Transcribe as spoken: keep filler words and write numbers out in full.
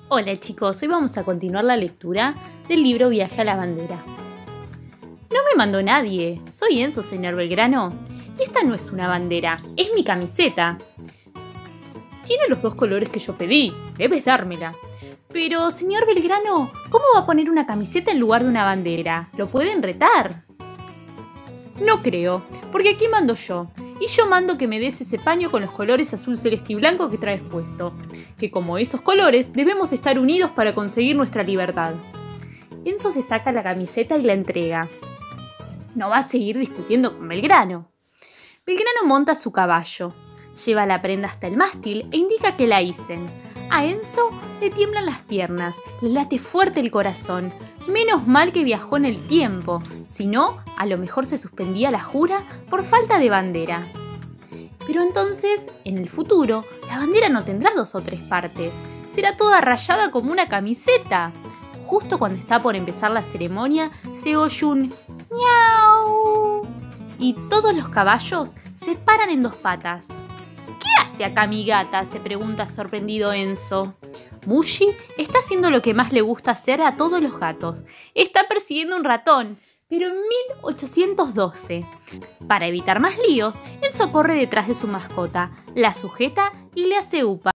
Hola chicos, hoy vamos a continuar la lectura del libro Viaje a la Bandera. No me mandó nadie, soy Enzo, señor Belgrano, y esta no es una bandera, es mi camiseta. Tiene los dos colores que yo pedí, debes dármela. Pero, señor Belgrano, ¿cómo va a poner una camiseta en lugar de una bandera? ¿Lo pueden retar? No creo, porque aquí mando yo. Y yo mando que me des ese paño con los colores azul celeste y blanco que traes puesto, que como esos colores debemos estar unidos para conseguir nuestra libertad. Enzo se saca la camiseta y la entrega. No va a seguir discutiendo con Belgrano. Belgrano monta su caballo, lleva la prenda hasta el mástil e indica que la icen. A Enzo le tiemblan las piernas, le late fuerte el corazón. Menos mal que viajó en el tiempo, si no, a lo mejor se suspendía la jura por falta de bandera. Pero entonces, en el futuro, la bandera no tendrá dos o tres partes, será toda rayada como una camiseta. Justo cuando está por empezar la ceremonia, se oye un miau y todos los caballos se paran en dos patas. ¿Qué hace acá mi gata?, se pregunta sorprendido Enzo. Mushi está haciendo lo que más le gusta hacer a todos los gatos. Está persiguiendo un ratón, pero en mil ochocientos doce. Para evitar más líos, Enzo corre detrás de su mascota, la sujeta y le hace upa.